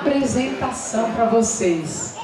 apresentação para vocês.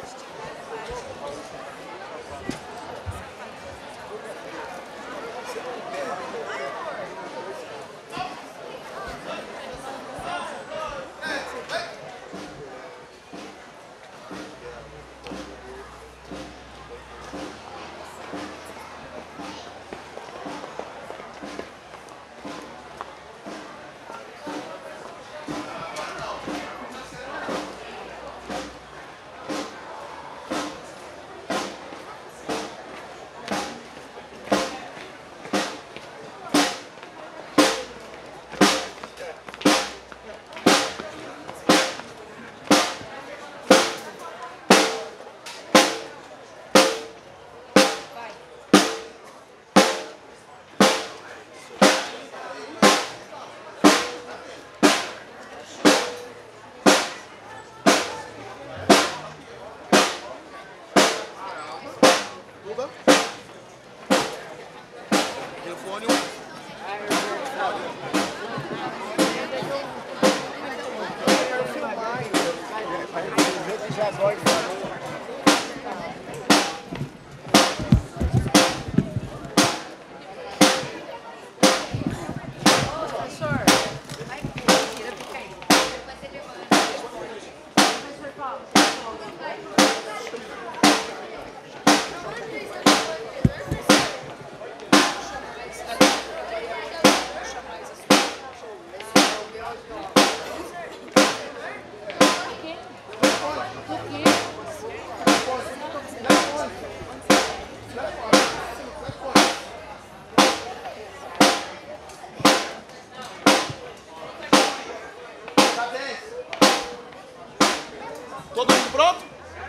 Todo mundo pronto?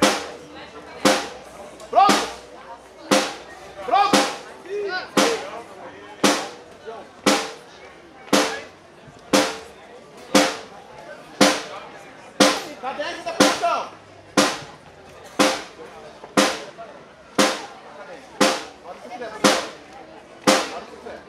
Pronto? Pronto? Cadência da posição. Hora que quiser, pessoal. Hora que quiser.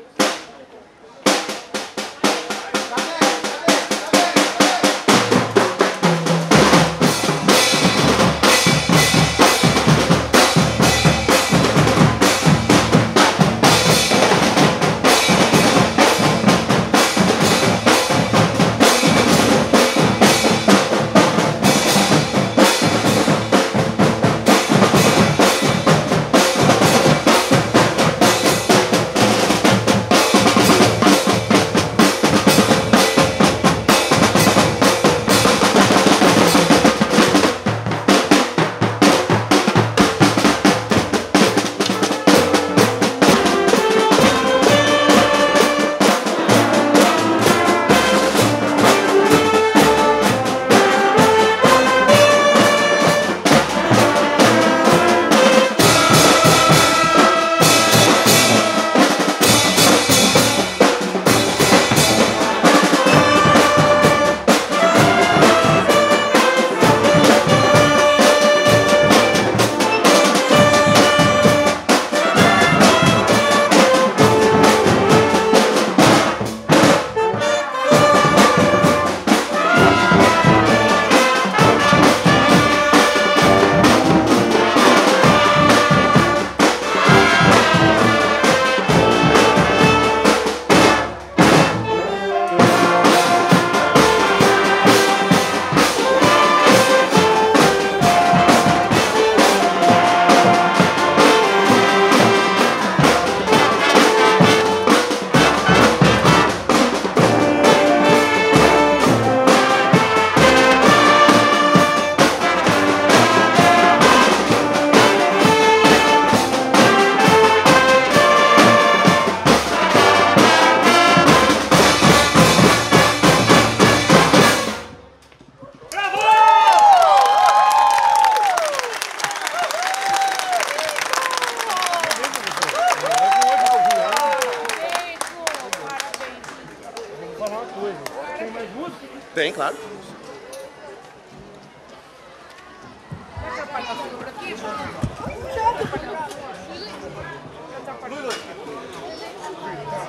Tem, claro.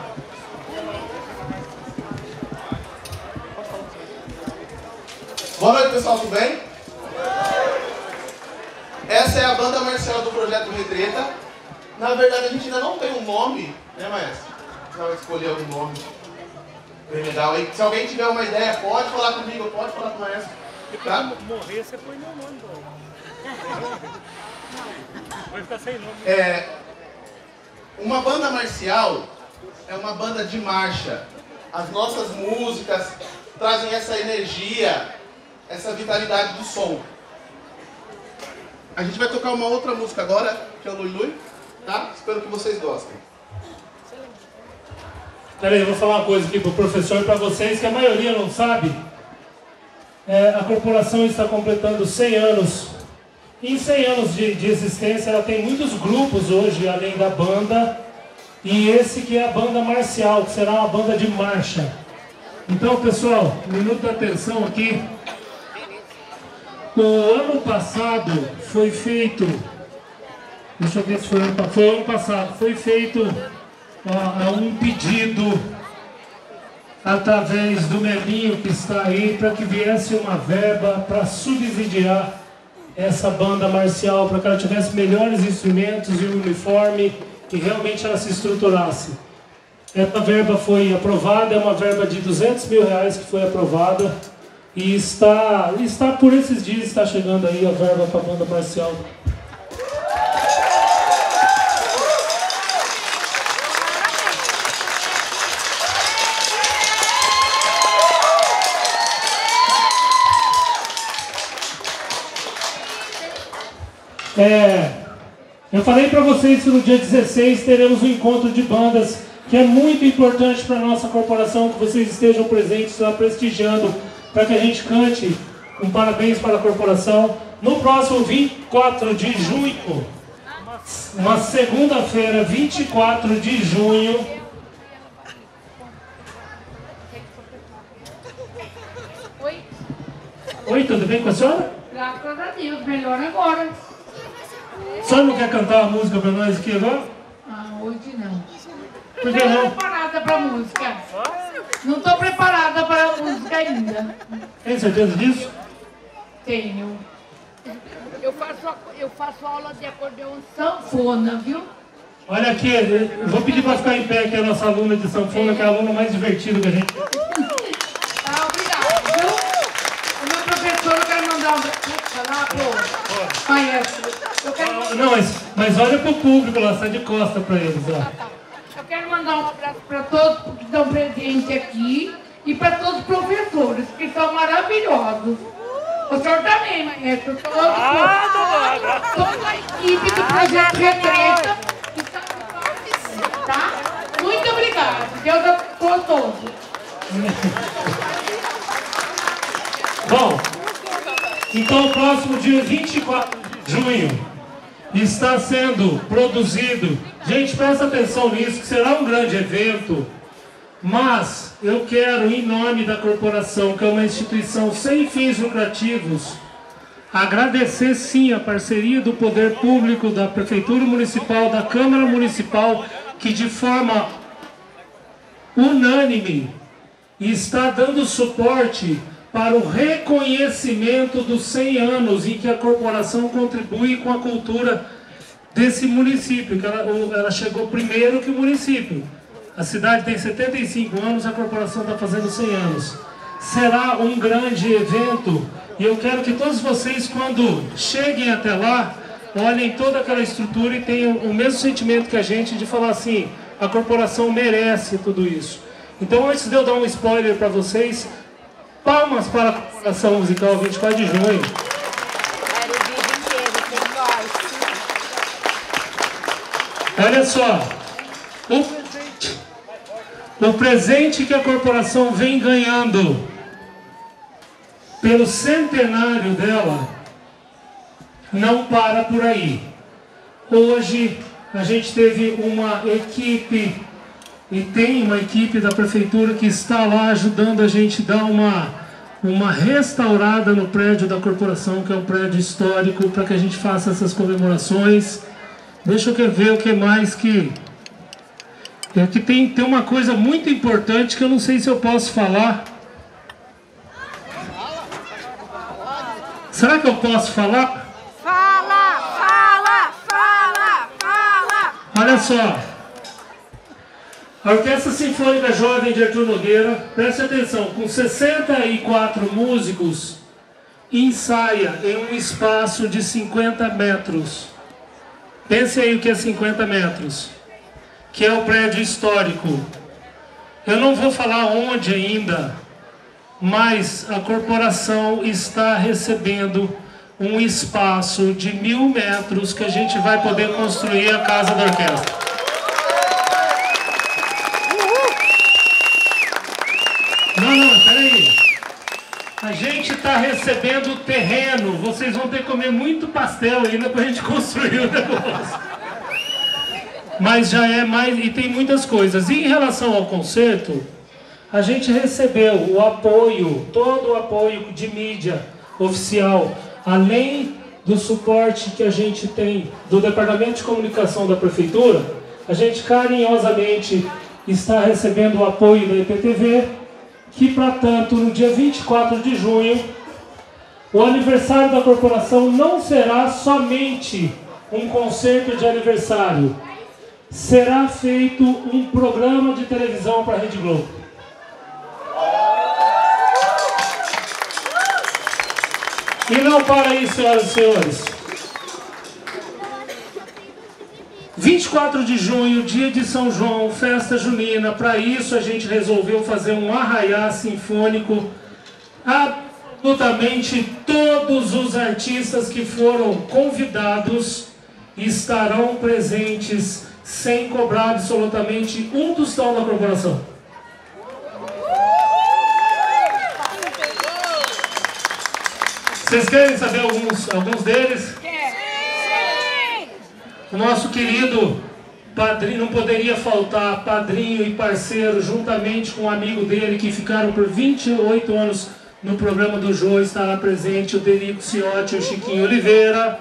Bora! Boa noite, pessoal, tudo bem? Essa é a banda marcial do Projeto Retreta. Na verdade, a gente ainda não tem um nome, né, maestro? Você vai escolher algum nome bem legal aí. Se alguém tiver uma ideia, pode falar comigo, pode falar com o maestro. Tá? Morrer, você põe meu nome, vai ficar sem nome. Uma banda marcial é uma banda de marcha. As nossas músicas trazem essa energia, essa vitalidade do som. A gente vai tocar uma outra música agora, que é o Lui Lui, tá? Espero que vocês gostem. Peraí, eu vou falar uma coisa aqui pro professor e para vocês, que a maioria não sabe. A corporação está completando 100 anos. Em 100 anos de existência, ela tem muitos grupos hoje, além da banda. E esse que é a banda marcial, que será uma banda de marcha. Então, pessoal, minuto da atenção aqui. O ano passado foi feito... Deixa eu ver se foi ano passado. Foi feito um pedido através do Melinho que está aí, para que viesse uma verba para subsidiar essa banda marcial, para que ela tivesse melhores instrumentos e um uniforme, e realmente ela se estruturasse. Essa verba foi aprovada, é uma verba de R$200 mil que foi aprovada, e está por esses dias, está chegando aí a verba para a banda marcial. Eu falei para vocês que no dia 16 teremos um encontro de bandas, que é muito importante para a nossa corporação, que vocês estejam presentes lá prestigiando, para que a gente cante um parabéns para a corporação. No próximo 24 de junho, uma segunda-feira, 24 de junho. Oi, tudo bem com a senhora? Graças a Deus, melhor agora. A senhora não quer cantar uma música para nós aqui agora? Ah, hoje não. Por que não? Não estou preparada para música. Não estou preparada para a música ainda. Tem certeza disso? Tenho. Eu faço aula de acordeão sanfona, viu? Olha aqui, eu vou pedir para ficar em pé, que é a nossa aluna de sanfona, que é a aluna mais divertida que a gente... Ah, obrigada, viu? O meu professor, eu quero mandar falar pro maestro. Eu quero... Não, mas olha pro público lá, sai de costa para eles, ó. Eu quero mandar um abraço para todos que estão presentes aqui e para todos os professores, que são maravilhosos. O senhor também, maestro. Toda a equipe do Projeto Retreta. Tá? Muito obrigada. Deus abençoe a todos. Bom, então o próximo dia 24 de junho está sendo produzido. Gente, presta atenção nisso, que será um grande evento. Mas eu quero, em nome da corporação, que é uma instituição sem fins lucrativos, agradecer sim a parceria do Poder Público, da Prefeitura Municipal, da Câmara Municipal, que de forma unânime está dando suporte para o reconhecimento dos 100 anos em que a corporação contribui com a cultura desse município, que ela chegou primeiro que o município. A cidade tem 75 anos, a corporação está fazendo 100 anos. Será um grande evento e eu quero que todos vocês, quando cheguem até lá, olhem toda aquela estrutura e tenham o mesmo sentimento que a gente de falar assim, a corporação merece tudo isso. Então, antes de eu dar um spoiler para vocês, palmas para a corporação musical 24 de junho. Olha só, o presente que a corporação vem ganhando pelo centenário dela não para por aí. Hoje a gente teve uma equipe, e tem uma equipe da prefeitura que está lá ajudando a gente a dar uma restaurada no prédio da corporação, que é um prédio histórico, para que a gente faça essas comemorações. Deixa eu ver o que mais que tem uma coisa muito importante que eu não sei se eu posso falar. Será que eu posso falar? Fala! Olha só. A Orquestra Sinfônica Jovem de Artur Nogueira, preste atenção, com 64 músicos, ensaia em um espaço de 50 metros. Pense aí o que é 50 metros, que é o prédio histórico. Eu não vou falar onde ainda, mas a corporação está recebendo um espaço de 1000 metros que a gente vai poder construir a Casa da Orquestra. Não, peraí. A gente está recebendo o terreno. Vocês vão ter que comer muito pastel ainda para a gente construir o negócio. Mas já é mais... E tem muitas coisas. E em relação ao concerto, a gente recebeu o apoio, todo o apoio de mídia oficial, além do suporte que a gente tem do Departamento de Comunicação da Prefeitura. A gente carinhosamente está recebendo o apoio da IPTV, que, para tanto, no dia 24 de junho, o aniversário da corporação não será somente um concerto de aniversário. Será feito um programa de televisão para a Rede Globo. E não para aí, senhoras e senhores. 24 de junho, dia de São João, festa junina. Para isso a gente resolveu fazer um arraiá sinfônico. Absolutamente todos os artistas que foram convidados estarão presentes sem cobrar absolutamente um tostão da corporação. Vocês querem saber alguns deles? O nosso querido padrinho, não poderia faltar, padrinho e parceiro, juntamente com um amigo dele, que ficaram por 28 anos no programa do Jô, estará presente o Derico Ciotti e o Chiquinho Oliveira.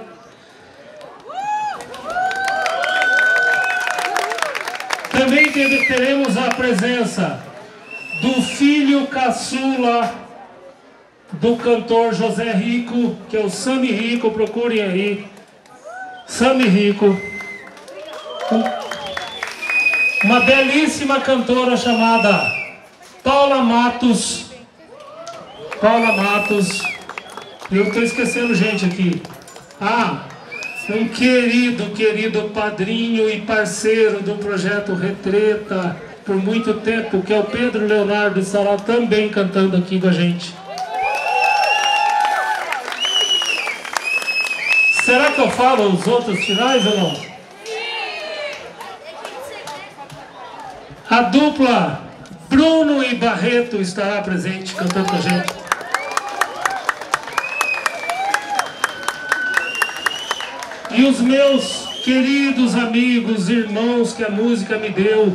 Também teremos a presença do filho caçula do cantor José Rico, que é o Sami Rico, procurem aí. Sami Rico, uma belíssima cantora chamada Paula Matos. Eu estou esquecendo gente aqui. Um querido padrinho e parceiro do projeto Retreta por muito tempo, que é o Pedro Leonardo, estará também cantando aqui com a gente. Será que eu falo os outros finais ou não? A dupla Bruno e Barreto estará presente cantando com a gente. E os meus queridos amigos, irmãos que a música me deu,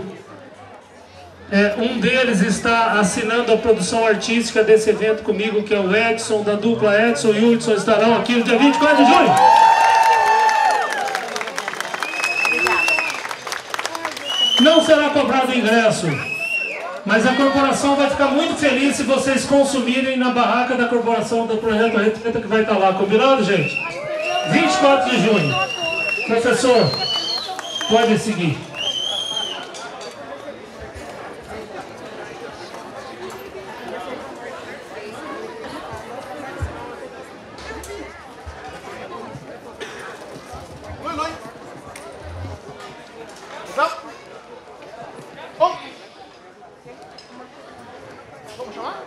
um deles está assinando a produção artística desse evento comigo, que é o Edson, da dupla Edson e Hudson, estarão aqui no dia 24 de junho. Não será cobrado ingresso, mas a corporação vai ficar muito feliz se vocês consumirem na barraca da corporação do Projeto Retreta, que vai estar lá. Combinado, gente? 24 de junho. Professor, pode seguir. Vamos chamar?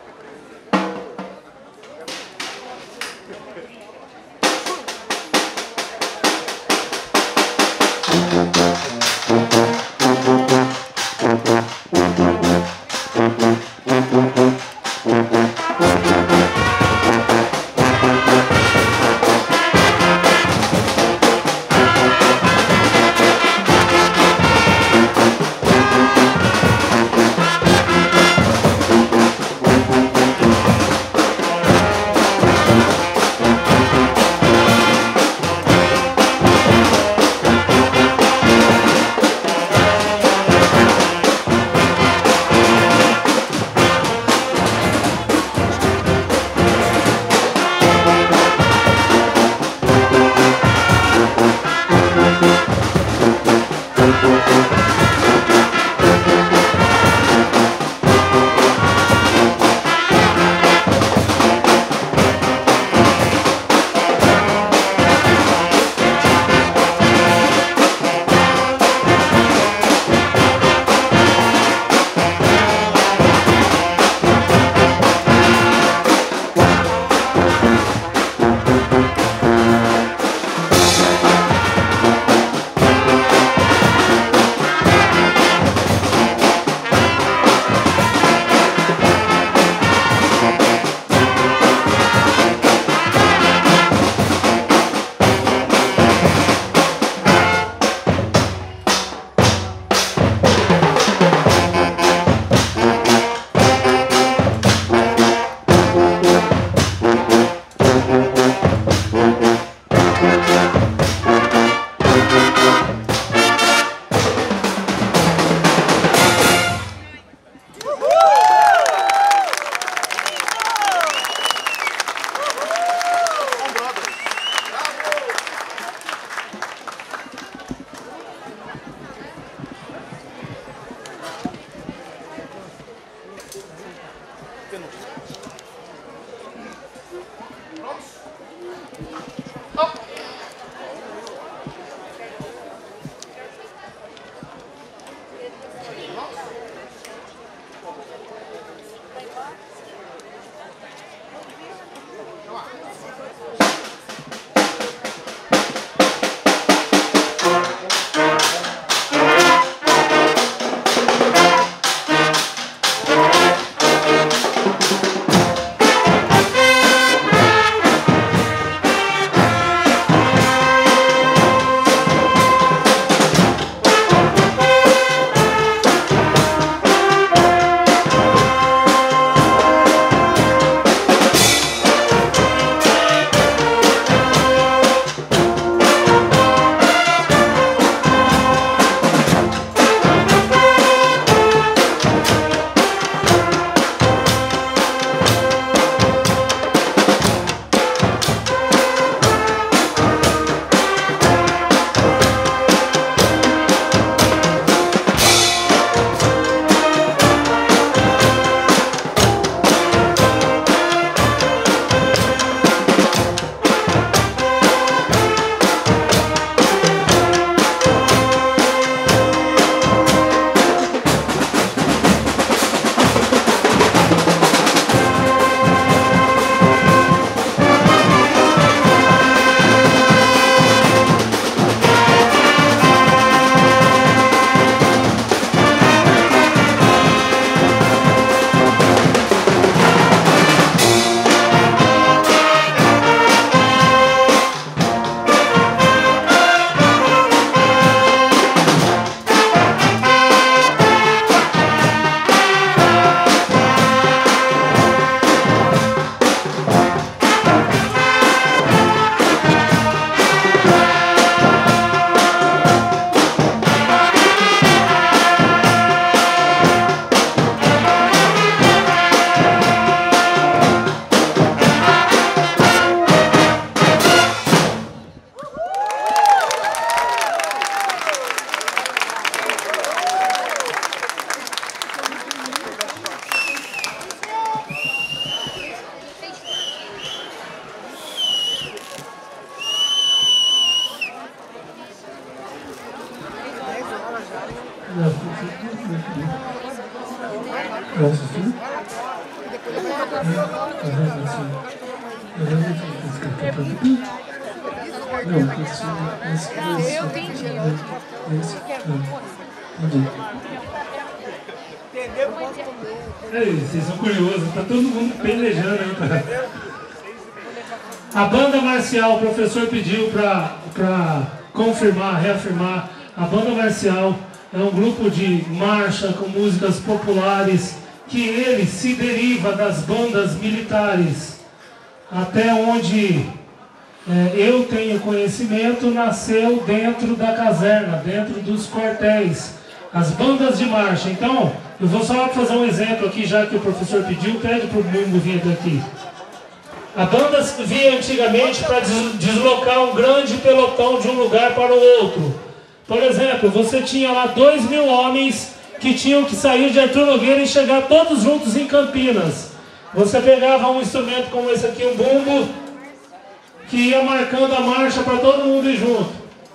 Vocês são curiosos, tá todo mundo pelejando aí, cara. A banda marcial, o professor pediu para confirmar, reafirmar. A banda marcial é um grupo de marcha com músicas populares que ele se deriva das bandas militares. Até onde eu tenho conhecimento, nasceu dentro da caserna, dentro dos quartéis. As bandas de marcha. Então, eu vou só fazer um exemplo aqui, já que o professor pediu, pede para o Bumbo vir aqui. A banda via antigamente para deslocar um grande pelotão de um lugar para o outro. Por exemplo, você tinha lá 2.000 homens que tinham que sair de Arthur Nogueira e chegar todos juntos em Campinas. Você pegava um instrumento como esse aqui, um bumbo, que ia marcando a marcha para todo mundo ir junto.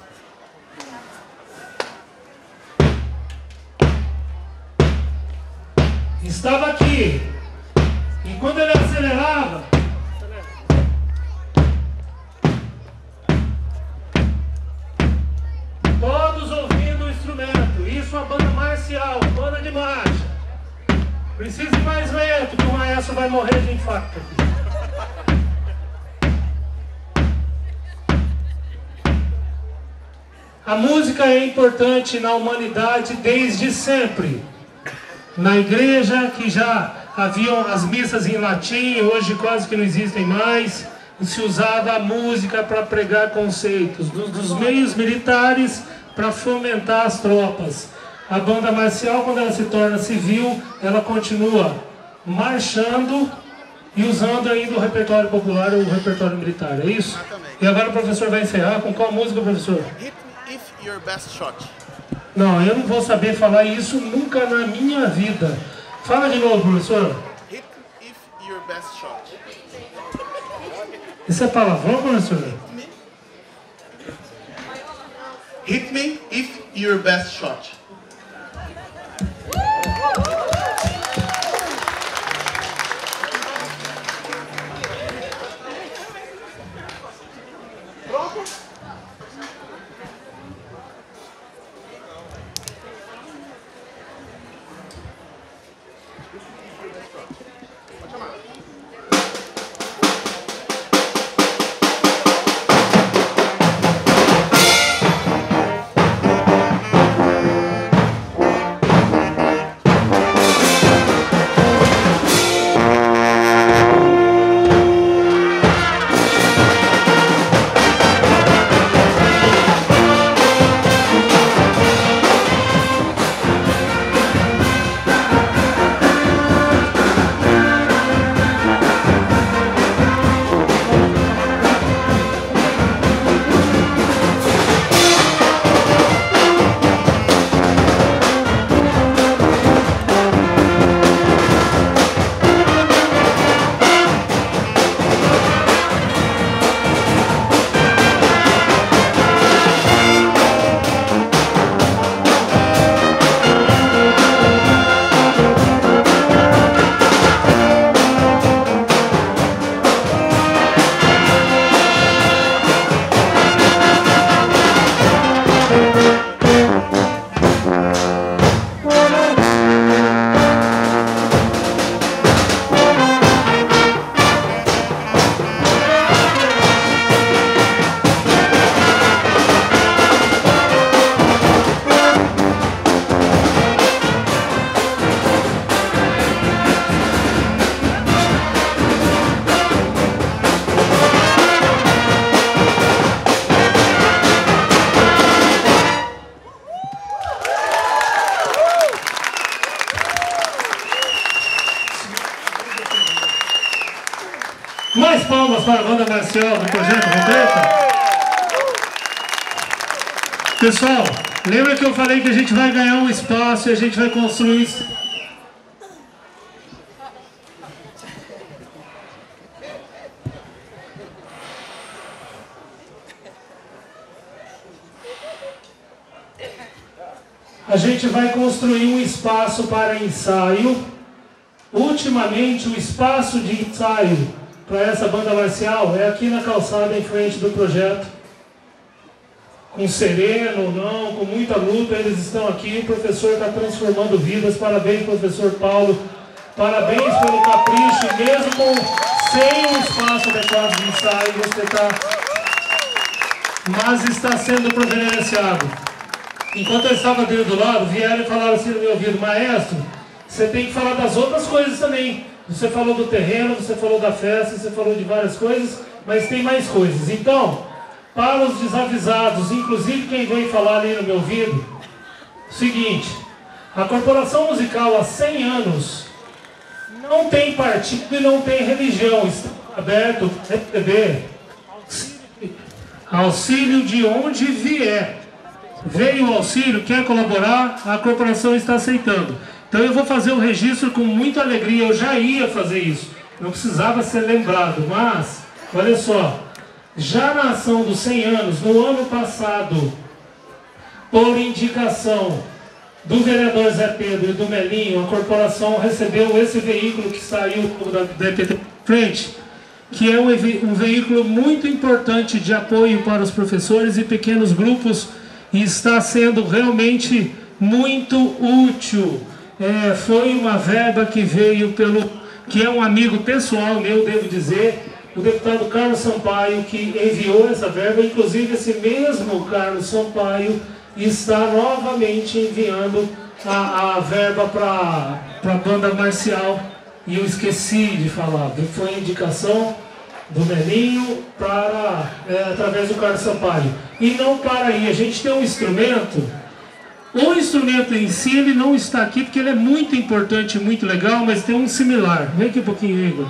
Estava aqui. E quando ele acelerava, todos ouvindo o instrumento. Isso a banda marcial, banda de marcha. Precisa ir mais lento, que o maestro vai morrer de infarto aqui. A música é importante na humanidade desde sempre. Na igreja, que já haviam as missas em latim, hoje quase que não existem mais, se usava a música para pregar conceitos. Dos meios militares, para fomentar as tropas. A banda marcial, quando ela se torna civil, ela continua marchando e usando ainda o repertório popular ou o repertório militar, é isso? Exatamente. E agora o professor vai encerrar com qual música, professor? Hit me if your best shot. Não, eu não vou saber falar isso nunca na minha vida. Fala de novo, professor. Hit me if your best shot. Isso é palavrão, professor? Hit me if your best shot. Mais palmas para a banda marcial do Projeto Vendetta. Pessoal, lembra que eu falei que a gente vai ganhar um espaço e a gente vai construir... A gente vai construir um espaço para ensaio ultimamente o espaço de ensaio para essa banda marcial é aqui na calçada em frente do projeto. Com sereno, não, com muita luta, eles estão aqui, o professor está transformando vidas. Parabéns, professor Paulo, parabéns pelo capricho, e mesmo sem um espaço adequado de ensaio, você está, mas está sendo providenciado. Enquanto eu estava dele do lado, vieram e falaram assim no meu ouvido: maestro, você tem que falar das outras coisas também. Você falou do terreno, você falou da festa, você falou de várias coisas, mas tem mais coisas. Então, para os desavisados, inclusive quem veio falar ali no meu ouvido, seguinte: a Corporação Musical há 100 anos não tem partido e não tem religião, está aberto para receber auxílio de onde vier. Veio o auxílio, quer colaborar, a corporação está aceitando. Então eu vou fazer o registro com muita alegria, eu já ia fazer isso, não precisava ser lembrado, mas, olha só, já na ação dos 100 anos, no ano passado, por indicação do vereador Zé Pedro e do Melinho, a corporação recebeu esse veículo que saiu da DPT frente, que é um veículo muito importante de apoio para os professores e pequenos grupos, e está sendo realmente muito útil. Foi uma verba que veio que é um amigo pessoal meu, devo dizer, o deputado Carlos Sampaio, que enviou essa verba. Inclusive esse mesmo Carlos Sampaio está novamente enviando a verba para a banda marcial, e eu esqueci de falar, foi a indicação do Melinho através do Carlos Sampaio. E não para aí, a gente tem um instrumento. O instrumento em si, ele não está aqui porque ele é muito importante, muito legal, mas tem um similar. Vem aqui um pouquinho, Igor.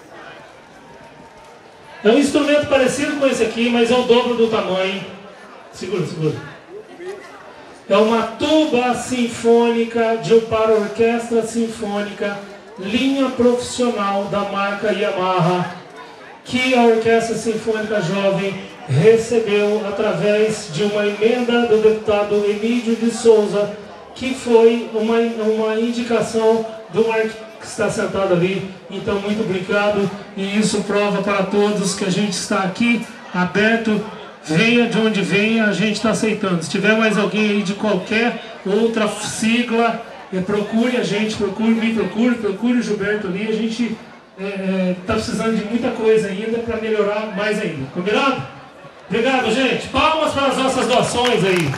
É um instrumento parecido com esse aqui, mas é o dobro do tamanho. Segura, segura. É uma tuba sinfônica para orquestra sinfônica, linha profissional da marca Yamaha, que a Orquestra Sinfônica Jovem recebeu através de uma emenda do deputado Emílio de Souza, que foi uma indicação do Marquinhos, que está sentado ali. Então, muito obrigado, e isso prova para todos que a gente está aqui aberto, venha de onde venha, a gente está aceitando. Se tiver mais alguém aí de qualquer outra sigla, procure a gente, procure o Gilberto ali, a gente está precisando de muita coisa ainda para melhorar mais ainda. Combinado? Obrigado, gente. Palmas para as nossas doações aí.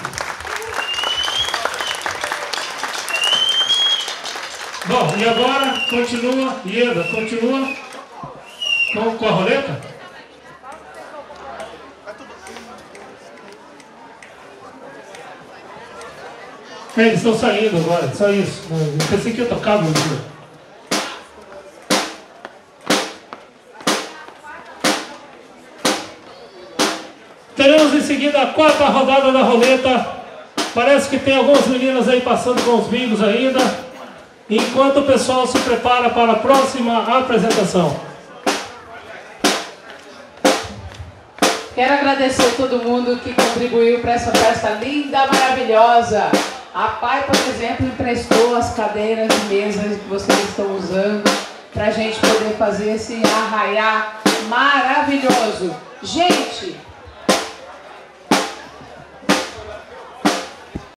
Bom, e agora continua, Ieda, continua com a roleta? Eles estão saindo agora, só isso. Eu pensei que ia tocar no dia. Teremos em seguida a 4ª rodada da roleta. Parece que tem algumas meninas aí passando com os bingos ainda, enquanto o pessoal se prepara para a próxima apresentação. Quero agradecer a todo mundo que contribuiu para essa festa linda, maravilhosa. A PAI, por exemplo, emprestou as cadeiras e mesas que vocês estão usando para a gente poder fazer esse arraiá maravilhoso. Gente,